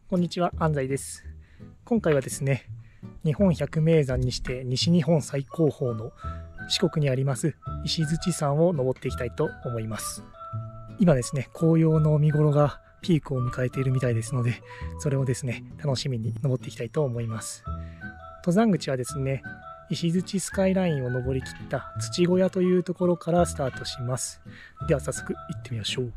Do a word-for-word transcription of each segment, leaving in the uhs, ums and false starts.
こんにちは、安西です。今回はですね、日本百名山にして西日本最高峰の四国にあります石鎚山を登っていきたいと思います。今ですね、紅葉の見頃がピークを迎えているみたいですので、それをですね、楽しみに登っていきたいと思います。登山口はですね、石鎚スカイラインを登りきった土小屋というところからスタートします。では早速行ってみましょう。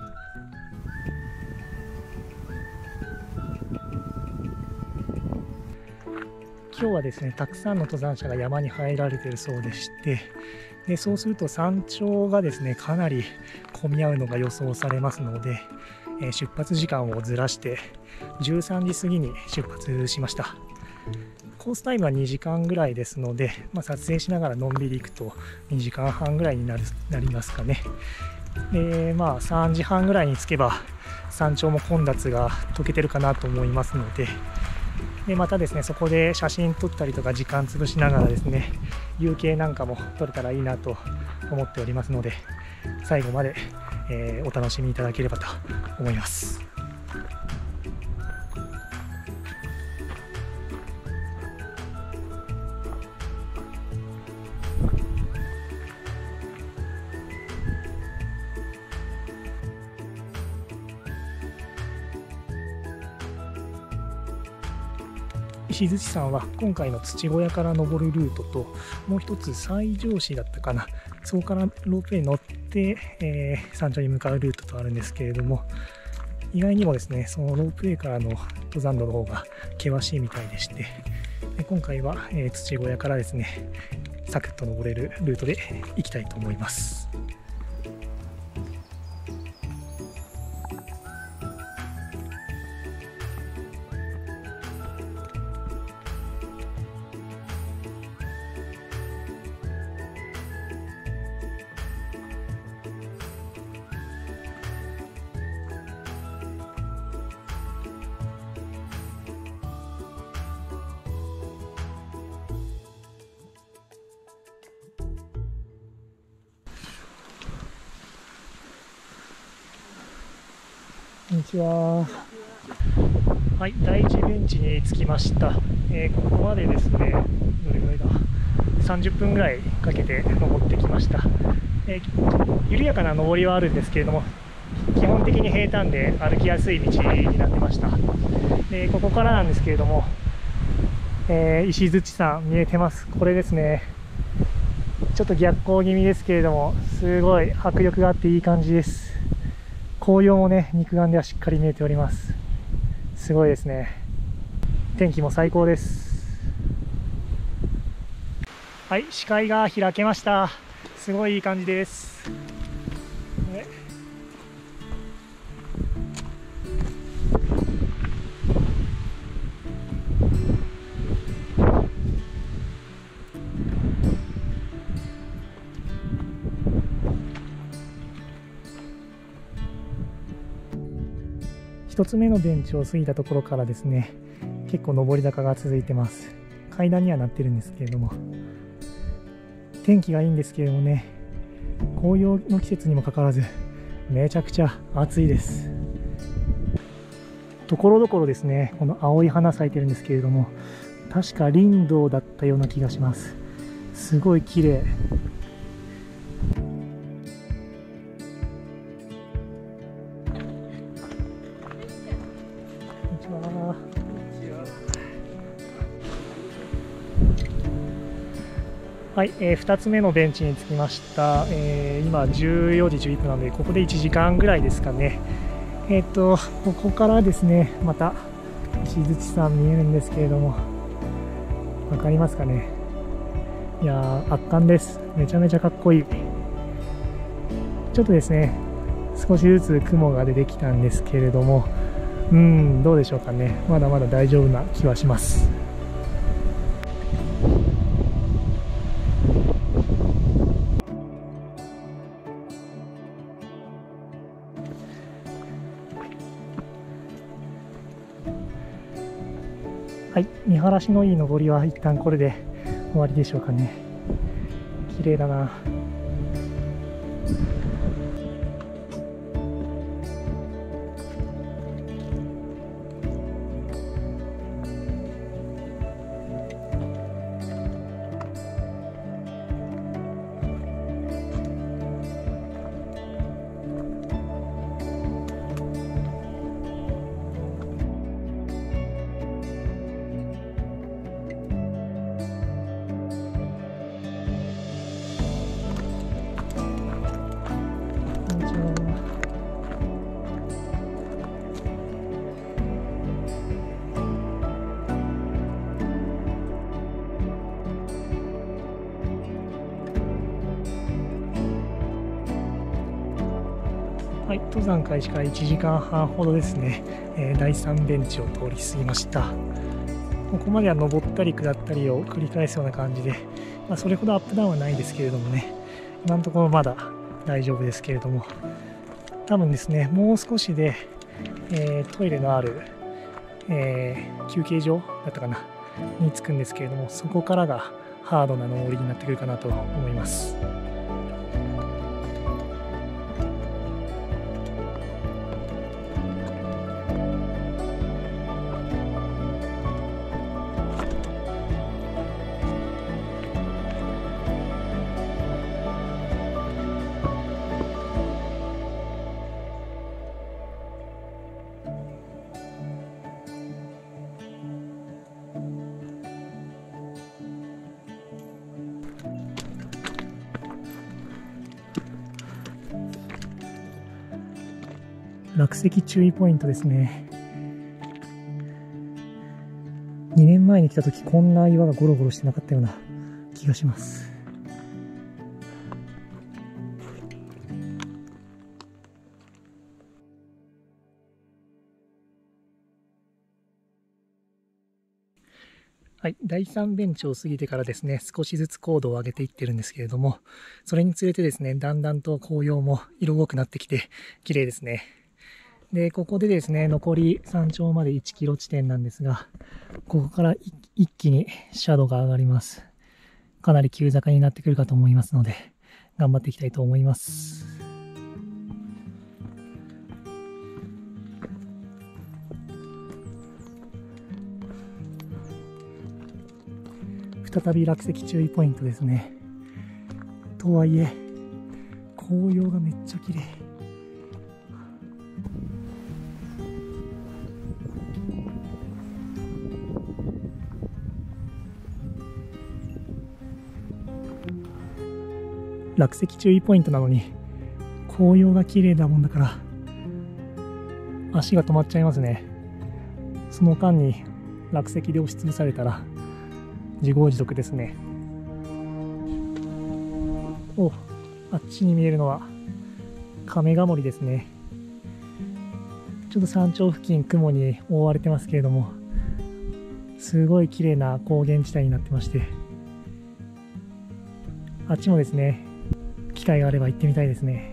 今日はですね、たくさんの登山者が山に入られているそうでして、でそうすると山頂がですね、かなり混み合うのが予想されますので、えー、出発時間をずらしてじゅうさんじ過ぎに出発しました。コースタイムはにじかんぐらいですので、まあ、撮影しながらのんびり行くとにじかんはんぐらいになるなりますかね。でまあさんじはんぐらいに着けば山頂も混雑が解けてるかなと思いますので、でまたですね、そこで写真撮ったりとか時間潰しながらですね、夕景なんかも撮れたらいいなと思っておりますので、最後まで、えー、お楽しみいただければと思います。石鎚山は今回の土小屋から登るルートと、もう一つ西条市だったかな、そこからロープウェイに乗って、えー、山頂に向かうルートとあるんですけれども、意外にもですね、そのロープウェイからの登山道の方が険しいみたいでして、で今回は、えー、土小屋からですね、サクッと登れるルートで行きたいと思います。こんにちは。はい、第一ベンチに着きました。えー、ここまでですね、どれぐらいだ、さんじゅっぷんぐらいかけて登ってきました。えー、緩やかな登りはあるんですけれども、基本的に平坦で歩きやすい道になってました。でここからなんですけれども、えー、石鎚山見えてます。これですね、ちょっと逆光気味ですけれども、すごい迫力があっていい感じです。紅葉もね、肉眼ではしっかり見えております。すごいですね。天気も最高です。はい、視界が開けました。すごいいい感じです。ね、一つ目のベンチを過ぎたところからですね、結構上り坂が続いてます。階段にはなってるんですけれども、天気がいいんですけれどもね、紅葉の季節にもかかわらずめちゃくちゃ暑いです。ところどころですね、この青い花咲いてるんですけれども、確か林道だったような気がします。すごい綺麗。はい、えー、ふたつめのベンチに着きました。えー、今じゅうよじじゅういっぷんなので、ここでいちじかんぐらいですかね。えっとここからですね、また石鎚山見えるんですけれども、わかりますかね。いやー、圧巻です。めちゃめちゃかっこいい。ちょっとですね、少しずつ雲が出てきたんですけれども、うーん、どうでしょうかね。まだまだ大丈夫な気はします。はい、見晴らしのいい登りは一旦これで終わりでしょうかね。綺麗だな。 登山開始からいちじかんはんほどですね、えー、だいさんベンチを通り過ぎました。ここまでは登ったり下ったりを繰り返すような感じで、まあ、それほどアップダウンはないですけれどもね、今のところまだ大丈夫ですけれども、多分ですね、もう少しで、えー、トイレのある、えー、休憩所だったかなに着くんですけれども、そこからがハードな登りになってくるかなと思います。落石注意ポイントですね。にねんまえに来た時こんな岩がゴロゴロしてなかったような気がします。はい、だいさんベンチを過ぎてからですね、少しずつ高度を上げていってるんですけれども、それにつれてですね、だんだんと紅葉も色濃くなってきて綺麗ですね。で、ここでですね、残り山頂までいちキロ地点なんですが、ここから一気にシャドウが上がります。かなり急坂になってくるかと思いますので、頑張っていきたいと思います。再び落石注意ポイントですね。とはいえ、紅葉がめっちゃ綺麗。落石注意ポイントなのに紅葉が綺麗だもんだから足が止まっちゃいますね。その間に落石で押しつぶされたら自業自得ですね。お、あっちに見えるのは亀ヶ森ですね。ちょっと山頂付近雲に覆われてますけれども、すごい綺麗な高原地帯になってまして、あっちもですね、機会があれば行ってみたいですね。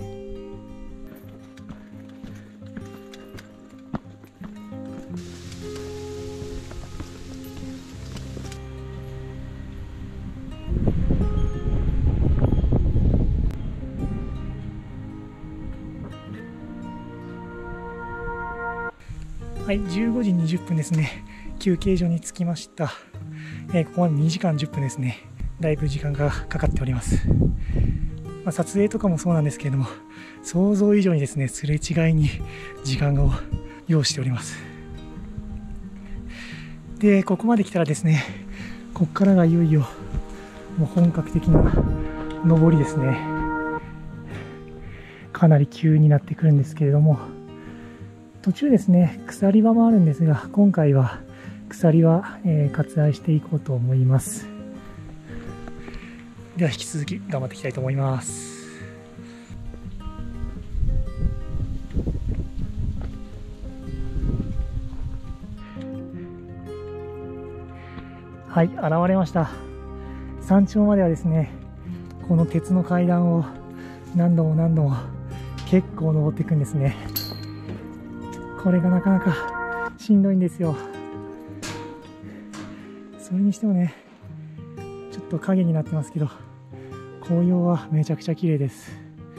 はい、じゅうごじにじゅっぷんですね。休憩所に着きました。えー、ここまでにじかんじゅっぷんですね。だいぶ時間がかかっております。まあ、撮影とかもそうなんですけれども、想像以上にですね、すれ違いに時間を要しております。で、ここまで来たらですね、ここからがいよいよもう本格的な登りですね。かなり急になってくるんですけれども、途中ですね、鎖場もあるんですが、今回は鎖は、えー、割愛していこうと思います。では引き続き頑張っていきたいと思います。はい、現れました。山頂まではですね、この鉄の階段を何度も何度も結構登っていくんですね。これがなかなかしんどいんですよ。それにしてもね、ちょっと影になってますけど、紅葉はめちゃくちゃ綺麗です。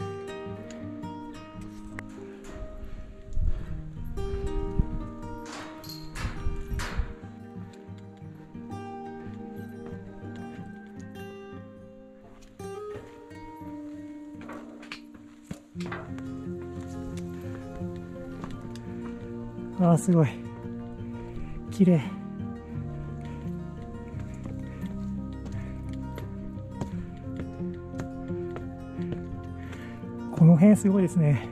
ああ、すごい綺麗。この辺すごいですね。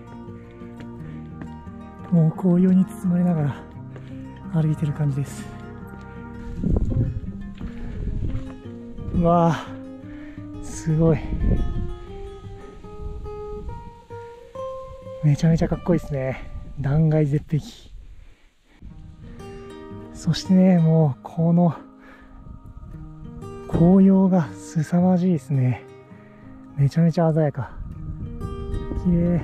もう紅葉に包まれながら歩いてる感じです。うわあ、すごい。 めちゃめちゃかっこいいですね。断崖絶壁。そしてね、もうこの紅葉が凄まじいですね。めちゃめちゃ鮮やか。綺麗。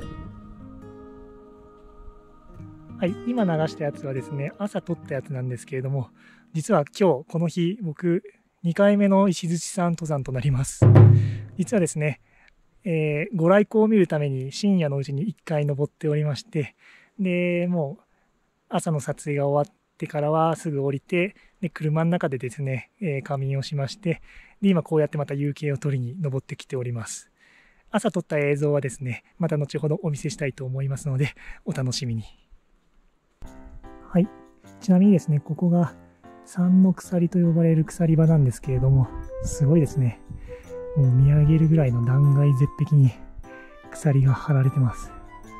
はい、今流したやつはですね、朝撮ったやつなんですけれども、実は今日この日僕にかいめの石鎚山登山となります。実はですね、えー、ご来光を見るために深夜のうちにいっかい登っておりまして、でもう朝の撮影が終わってからはすぐ降りて、で車の中でですね、えー、仮眠をしまして、で今こうやってまた夕景を撮りに登ってきております。朝撮った映像はですね、また後ほどお見せしたいと思いますので、お楽しみに。はい、ちなみにですね、ここが三の鎖と呼ばれる鎖場なんですけれども、すごいですね。もう見上げるぐらいの断崖絶壁に鎖が張られてます。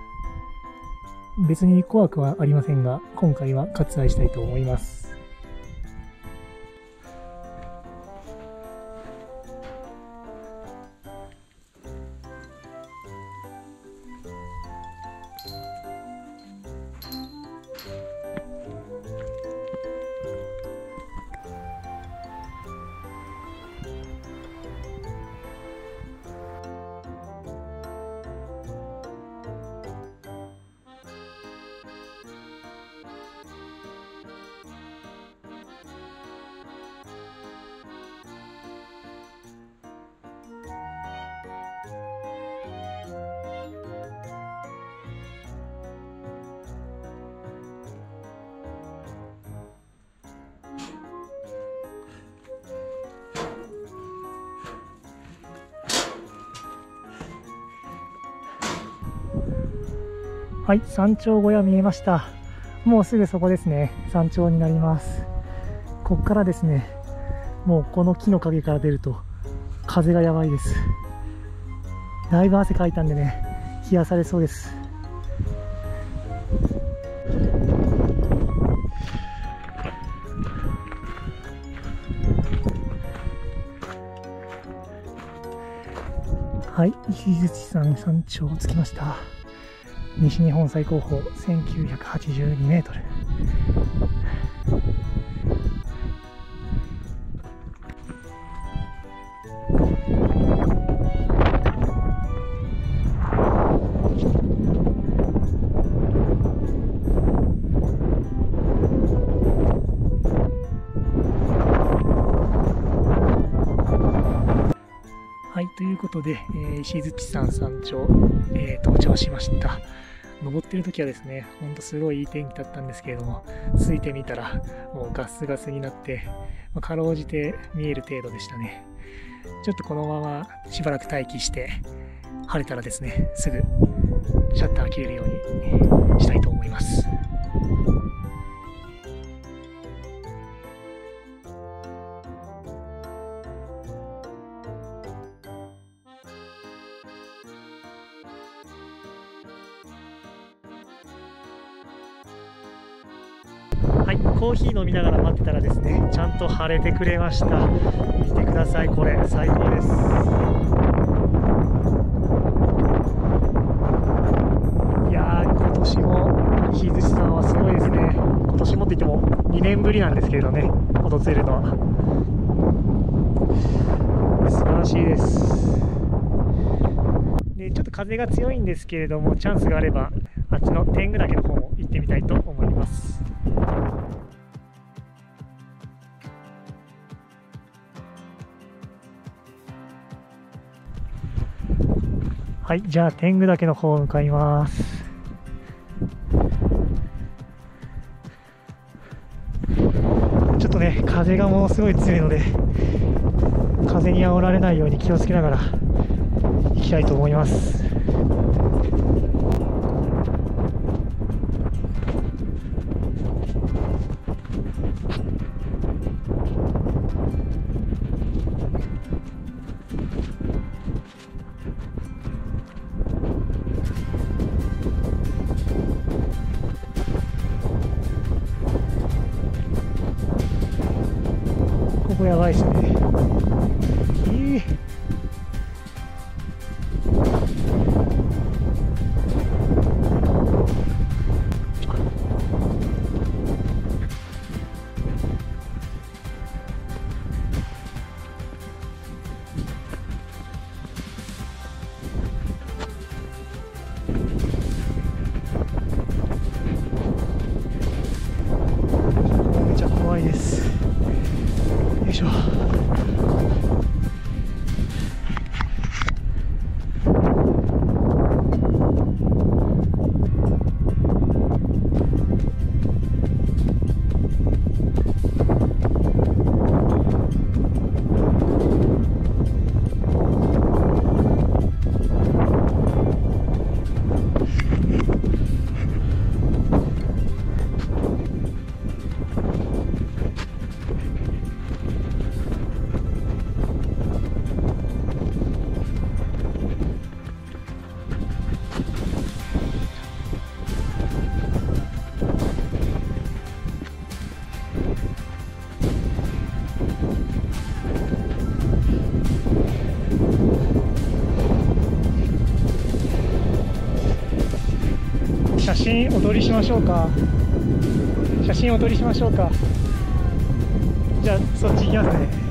別に怖くはありませんが、今回は割愛したいと思います。はい、山頂小屋見えました。もうすぐそこですね。山頂になります。ここからですね、もうこの木の陰から出ると風がやばいです。だいぶ汗かいたんでね、冷やされそうです。はい、石鎚山山頂着きました。西日本最高峰せんきゅうひゃくはちじゅうにメートル。はい、ということで、えー、石鎚山山頂、えー、登頂しました。登ってる時はですね、ほんとすごいいい天気だったんですけれども、着いてみたらもうガスガスになって、まあ、かろうじて見える程度でしたね。ちょっとこのまましばらく待機して晴れたらですね、すぐシャッター切れるようにしたいと思います。はい、コーヒー飲みながら待ってたらですね、ちゃんと晴れてくれました。見てください、これ最高です。いやー、今年も石鎚山はすごいですね。今年もって言ってもにねんぶりなんですけれどね、訪れるのは素晴らしいです。でちょっと風が強いんですけれども、チャンスがあればあっちの天狗岳の方も行ってみたいと思います。はい、じゃあ天狗岳の方向かいます。ちょっとね、風がものすごい強いので、風に煽られないように気をつけながら行きたいと思います。ここやばいですね。いい。 撮りしましょうか。写真を撮りしましょうか。じゃあそっち行きますね。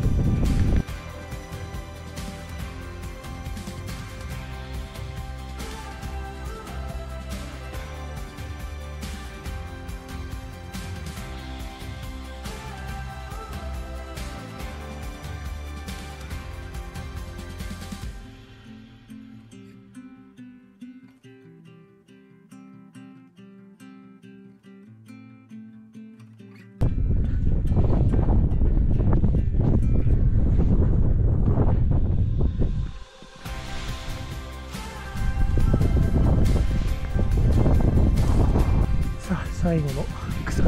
最後の鎖。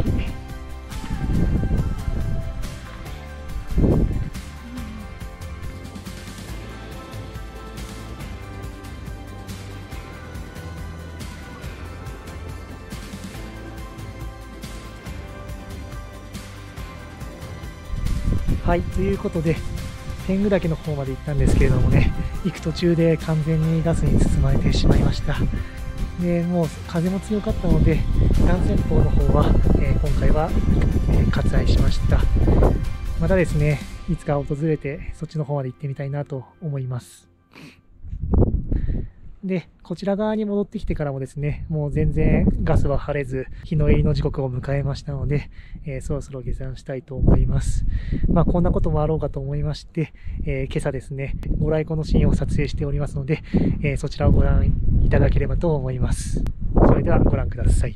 はい、ということで天狗岳の方まで行ったんですけれどもね、行く途中で完全にガスに包まれてしまいました。でもう風も強かったので南仙峰の方は、えー、今回は、えー、割愛しました。またですね、いつか訪れてそっちの方まで行ってみたいなと思います。でこちら側に戻ってきてからもですね、もう全然ガスは晴れず日の入りの時刻を迎えましたので、えー、そろそろ下山したいと思います。まあこんなこともあろうかと思いまして、えー、今朝ですねご来光のシーンを撮影しておりますので、えー、そちらをご覧いただければと思います。それではご覧ください。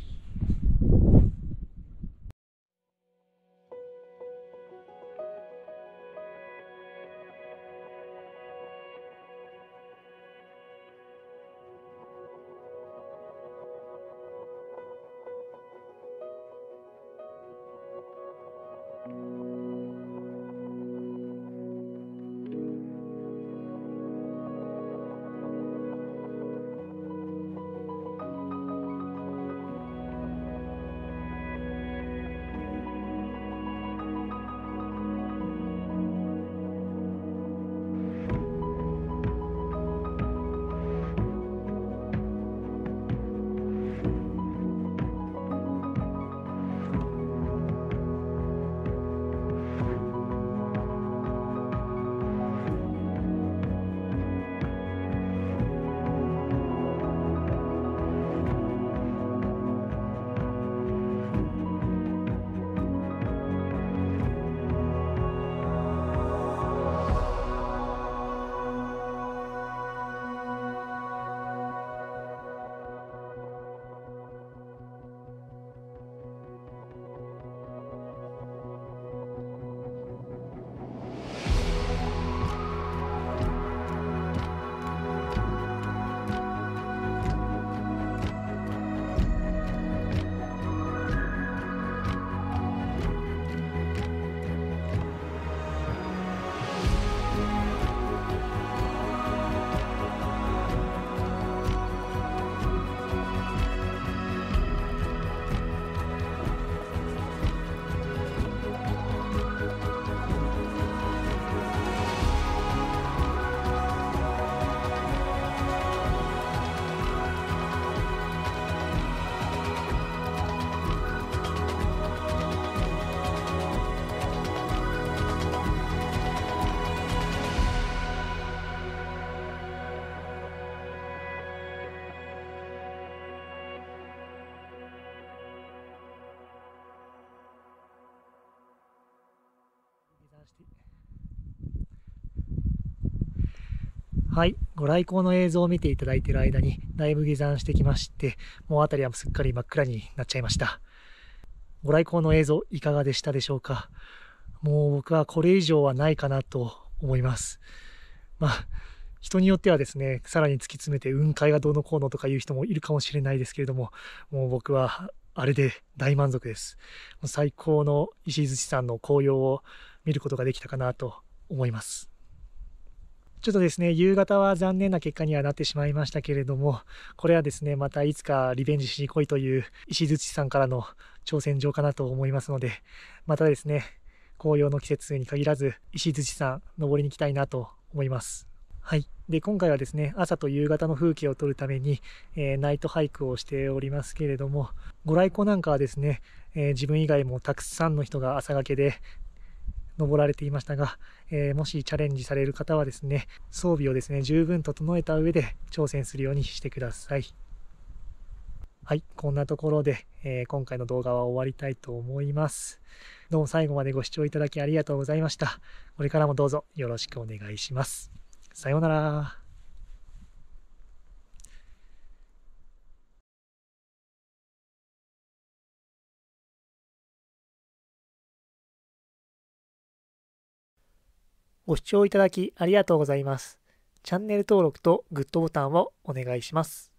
はい、ご来光の映像を見ていただいている間にだいぶ下山してきまして、もう辺りはすっかり真っ暗になっちゃいました。ご来光の映像いかがでしたでしょうか。もう僕はこれ以上はないかなと思います。まあ人によってはですね、さらに突き詰めて雲海がどうのこうのとかいう人もいるかもしれないですけれども、もう僕はあれで大満足です。もう最高の石鎚山の紅葉を見ることができたかなと思います。ちょっとですね、夕方は残念な結果にはなってしまいましたけれども、これはですね、またいつかリベンジしに来いという石鎚山からの挑戦状かなと思いますので、またですね、紅葉の季節に限らず石鎚山登りに行きたいなと思います。 はい。で、今回はですね、朝と夕方の風景を撮るために、えーナイトハイクをしておりますけれども、ご来光なんかはですね、えー自分以外もたくさんの人が朝掛けで登られていましたが、えーもしチャレンジされる方はですね、装備をですね、十分整えた上で挑戦するようにしてください。はい、こんなところで、えー今回の動画は終わりたいと思います。どうも最後までご視聴いただきありがとうございました。これからもどうぞよろしくお願いします。さようなら。ご視聴いただきありがとうございます。チャンネル登録とグッドボタンをお願いします。